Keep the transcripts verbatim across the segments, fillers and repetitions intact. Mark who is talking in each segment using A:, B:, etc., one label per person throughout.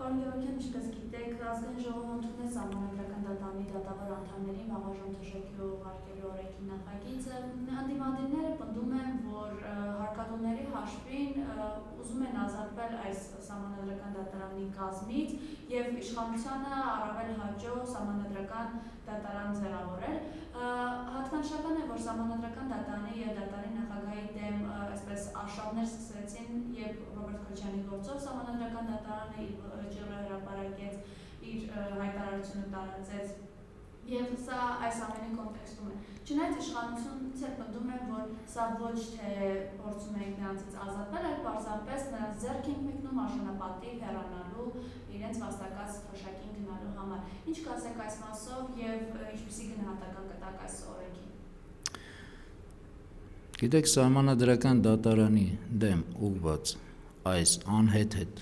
A: Պարոն Գևորգյան, ինչպես գիտեք, ազգային ժողովը ընդունել է Սահմանադրական դատարանի դատավոր անդամներին վաղաժամ թշակի ուղարկելու օրենքի նախագիծը։ Ընդդիմադիրները պնդում են, որ հարկադուների հաշվին ուզում են ազատվել այս Սահմանադրական դատարանի կազմից և իշխանությանը առավել հաճո Սահմանադրական դատարան ձևավորել։ Հատկանշական է, որ Սահմանադրական դատարանի և դատարանի նախագահի դեմ այսպես արշավներ սկսեցին, երբ Ռոբերտ Քոչարյանի գործով Սահմանադրական դատարանը ջրը հրապարակեց, իր հայտարարությունը տարածեց, և սա այս ամենի կոնտեքստում է։ Չնայած իշխանությունը պնդում է, որ սա ոչ թե փորձում ենք նրանցից ազատվել, այլ պարզապես նրանց ձեռք ենք մեկնում արժանապատիվ հեռանալու իրենց վաստակած թոշակին գնալու համար։ Ինչ կասեք այս մասով և ինչպիսի գնահատական կտաք այս օրենքին։
B: Գիտեք, Սահմանադրական դատարանի դեմ ուղղված այս անհեթեթ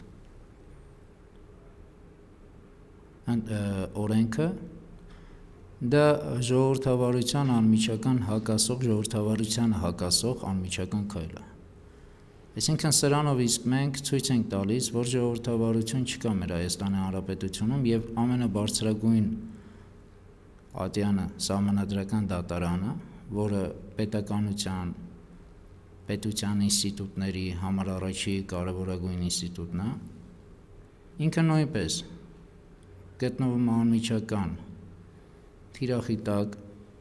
B: օրենքը դա ժողովրդավարության անմիջական հակասող, ժողովրդավարությանը հակասող անմիջական քայլ է։ Այսինքն սրանով իսկ մենք ցույց ենք տալիս, որ ժողովրդավարություն չկա մեր Հայաստանի Հանրապետությունում և ամենաբարձրագույն ատյանը Սահմանադրական դատարանը, որը պետականության, պետության ինստիտուտների համար առաջի կարևորագույն ինստիտուտն է, ինքը նույնպես գտնվում է անմիջական թիրախի տակ,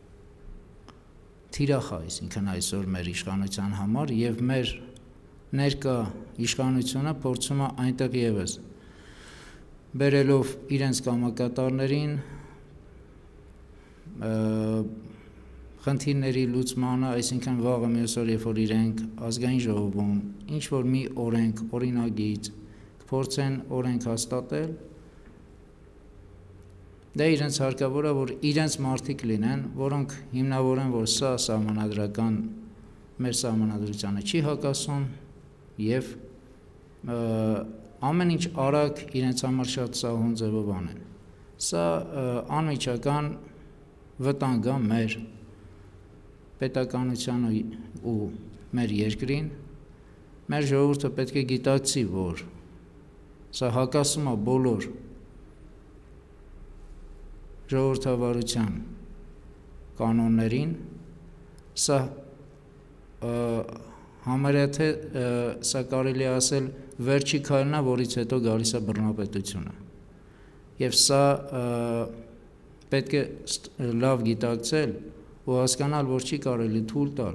B: թիրախ է այսինքն այսօր մեր իշխանության համար և մեր ներկա իշխանությունը փորձում է այնտեղ ևս բերելով իրենց կամակատարներին խնդիրների լուծմանը, այսինքն վաղը մյուս օր, երբ որ իրենք ազգային ժողովում ինչ-որ մի օրենք, օրինագիծ կփորձեն օրենք հաստատել, դա իրենց հարկավոր է, որ իրենց մարդիկ լինեն, որոնք հիմնավորեն, որ սա սահմանադրական մեր սահմանադրությանը չի հակասում և ամեն ինչ արագ իրենց համար շատ սահուն ձևով անեն։ Սա անմիջական վտանգ է մեր պետականությանը ու մեր երկրին, մեր ժողովուրդը պետք է գիտակցի, որ սա հակասում է բոլոր ժողովրդավարության կանոններին, սա համարյա թե սա կարելի է ասել վերջի քայլն է, որից հետո գալիս է բռնապետությունը։ Եվ սա պետք է լավ գիտակցել ու հասկանալ, որ չի կարելի թույլ տալ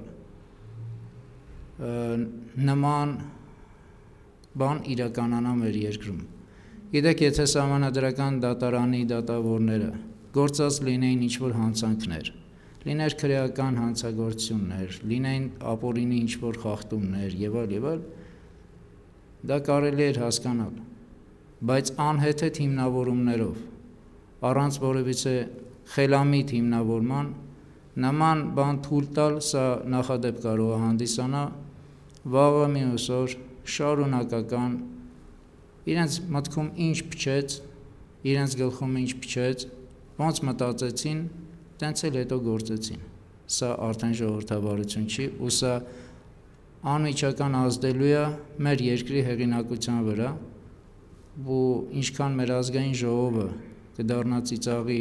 B: նման բան իրականանա մեր երկրում։ Գիտեք, եթե Սահմանադրական դատարանի դատավորները գործած լինեին ինչ-որ հանցանքներ, լիներ քրեական հանցագործություններ, լինեին ապօրինի ինչ-որ խախտումներ և այլ և այլ, դա կարելի էր հասկանալ, բայց անհեթեթ հիմնավորումներով, առանց որևիցե խելամիտ հիմնավորման, նման բան թույլ տալ, սա նախադեպ կարող է հանդիսանա վաղը մյուս օր շարունակական իրենց մտքում ինչ փչեց, իրենց գլխում ինչ փչեց, ոնց մտածեցին, տենց էլ հետո գործեցին։ Սա արդեն ժողովրդավարություն չի ու սա անմիջական ազդելու է մեր երկրի հեղինակության վրա ու ինչքան մեր ազգային ժողովը կդառնա ծիծաղի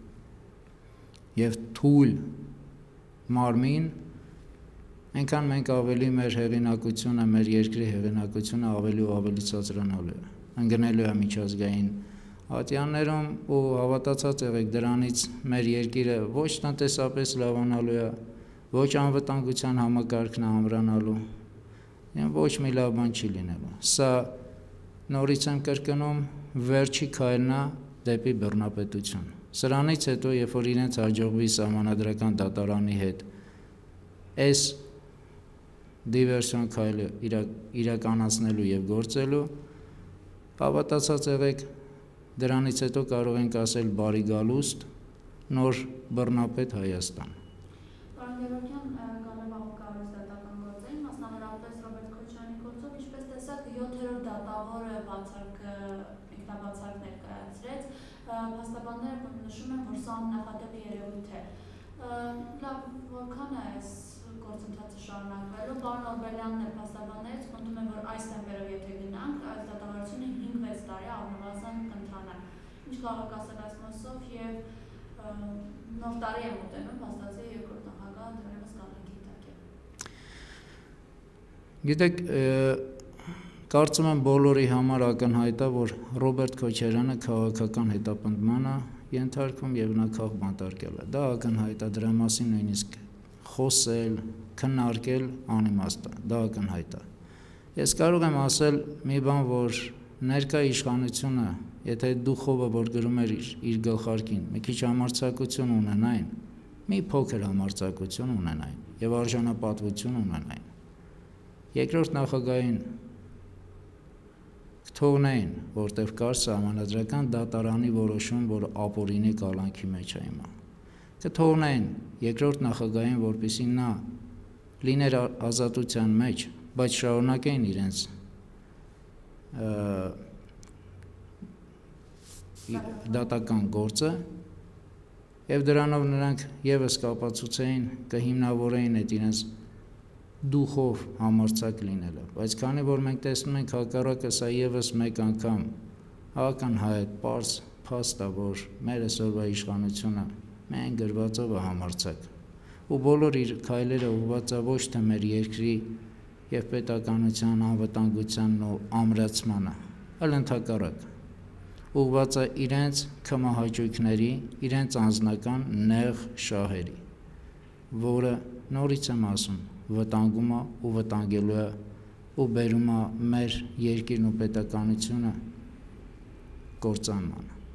B: և թույլ մարմին, այնքան մենք ավելի մեր հեղինակությունը, մեր երկրի հեղինակությունը ավելի ու ավելի ցածրանալու է, ընկնելու է միջազգային ատյաններում ու հավատացած եղեք դրանից մեր երկիրը ոչ տնտեսապես լավանալու է, ոչ անվտանգության համակարգն է ամրանալու, ոչ մի լավ բան չի լինելու։ Սա նորից եմ կրկնում, վերջի քայլն է դեպի բռնապետություն։ Սրանից հետո, երբ որ իրենց հաջողվի Սահմանադրական դատարանի հետ այս դիվերսիոն քայլը իրականացնելու և գործելու, հավատացած եղեք, դրանից հետո կարող ենք ասել բարի գալուստ, նոր բռնապետ Հայաստան։
A: Պարոն Գևորգյան, Ղարաբաղով կառույց դատական գործերին, մասնավորապես Ռոբերտ Քոչարյանի գործով, ինչպես տեսակ, յոթերորդ դատավորը բացարկը, ինքնաբացարկ ներկայացրեց, փաստաբանները նշում են, որ սա աննախադեպ երևույթ է։ Լավ, որքան է այս գործընթացը շարունակվելու, պարոն Օրբելյանն է փաստաբաններից պնդում է, որ այս տեմպերով եթե գնանք, այս դատավարությունը հինգ վեց տարի առնվազն ինչ կարող ասել այս մասով եւ նոր տարի է մոտենում, հաստատի երկրորդ նախագահը դեռևս կալանքի տակ է։
B: Գիտեք, կարծում եմ բոլորի համար ակնհայտ է, որ Ռոբերտ Քոչարյանը քաղաքական հետապնդմանը ենթարկվում եւ նա քաղ բանտարկել է։ Դա ակնհայտ է, դրա մասին նույնիսկ խոսել, քննարկել անիմաստ է, դա ակնհայտ է։ Ես կարող եմ ասել մի բան, որ ներկա իշխանությունը, եթե դուխովը որ գրում էր իր, իր գլխարկին, մի քիչ համարձակություն ունենային, մի փոքր համարձակություն ունենային եւ արժանապատվություն ունենային, երկրորդ նախագահին թողնային, որտեվ կար սահմանադրական դատարանի որոշում, որ ապօրինի կալանքի մեջ է հիմա։ Կթողնային երկրորդ նախագահին, որպեսզի նա լիներ ազատության մեջ, բայց շարունակեին իրենց դատական գործը եւ դրանով նրանք եւս կապացուցեին, կհիմնավորեին այդ իրենց դուխով համարձակ լինելը, բայց քանի որ մենք տեսնում ենք հակառակը, սա եւս մեկ անգամ ակնհայտ պարզ փաստ է, որ մեր այսօրվա իշխանությունը մենք գրվածով է համարձակ ու բոլոր իր քայլերը ուղղված է ոչ թե մեր երկրի եւ պետականության անվտանգությանն ու ամրացմանը, այլ ընդհակառակ ուղղված է իրենց կմահաճույքների, իրենց անձնական նեղ շահերի, որը նորից եմ ասում, վտանգում է ու վտանգելու է ու բերում է մեր երկիրն ու պետականությունը կործանման։